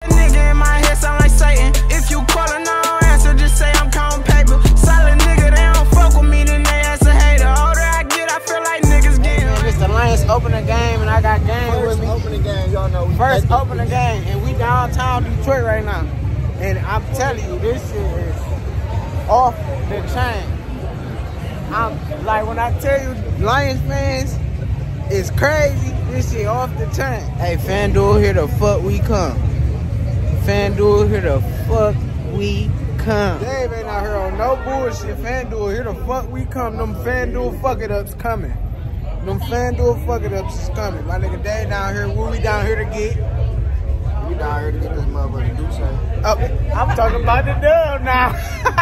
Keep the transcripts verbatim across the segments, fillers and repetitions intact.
Nigga in my head sound like Satan. If you callin', I don't answer, just say I'm counting paper. Solid nigga, they don't fuck with me, then they ass a hater. Older I get, I feel like niggas getting. Man, it's the Lions opening game, and I got game with me. First opening game, y'all know. First opening game, and we downtown Detroit right now. And I'm telling you, this shit is off the chain. I'm like, when I tell you Lions fans, it's crazy. This shit off the chain. Hey, FanDuel, here the fuck we come. FanDuel, here the fuck we come. Dave ain't out here on no bullshit. FanDuel, here the fuck we come. Them FanDuel fuck it ups coming. Them FanDuel fuck it ups is coming. My nigga Dave down here. What we down here to get? We down here to get this motherfucker do something. Oh, I'm talking about the dub now.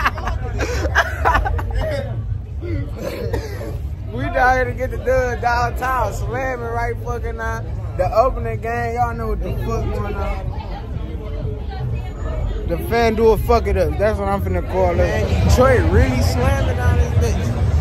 We down here to get the dub downtown. Slamming right fucking now. The opening game, y'all know what the fuck going on. The FanDuel fuck it up. That's what I'm finna call it. Man, Detroit really slamming on this bitch.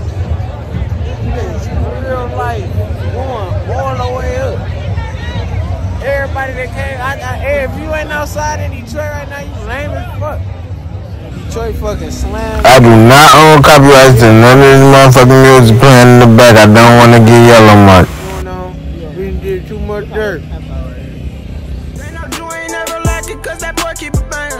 This real life going all the way up. Everybody that came, I, I, hey, if you ain't outside in Detroit right now, you lame as fuck. Detroit fucking slam. I do not own copyrights to none of this motherfucking music playing in the back. I don't want to get yellow mark. Going on, we done did too much dirt. They know you ain't never like it, cause that boy keep it banging.